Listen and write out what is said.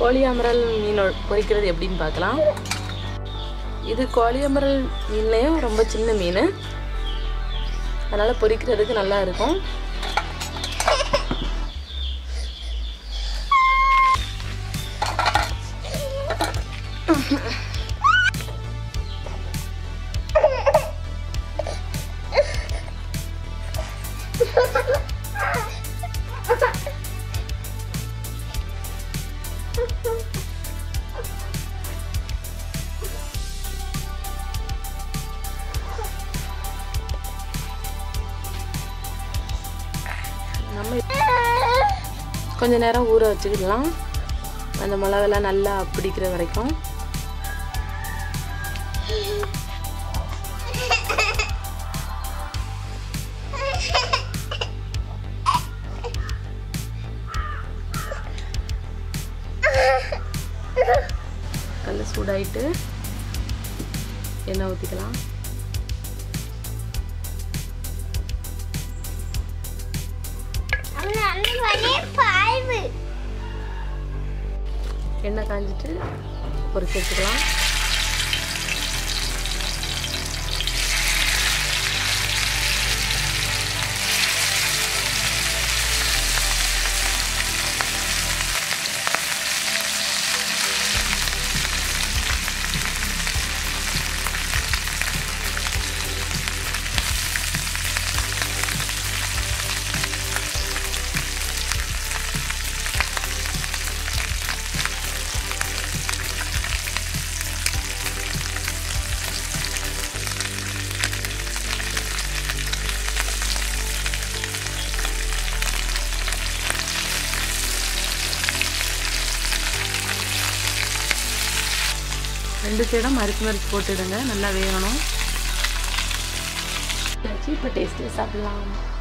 கோழியாமரல் மீன் பொரிக்கிறது எப்படின்னு பார்க்கலாம். இது கோழியாமரல் மீன்லேயும் ரொம்ப சின்ன மீன், அதனால் பொரிக்கிறதுக்கு நல்லா இருக்கும். நம்ம கொஞ்ச நேரம் ஊற வச்சுக்கலாம், அந்த மிளகெல்லாம் நல்லா பிடிக்கிற வரைக்கும். கல் சூடாயிட்டு எண்ணெய் ஊற்றிக்கலாம். எண்ணெய் காஞ்சிட்டு பொரிச்சு வச்சுக்கலாம். ரெண்டு சைடும் மறுத்து போட்டுடுங்க, நல்லா வேகணும். இப்போ டேஸ்ட்டு சாப்பிடலாம்.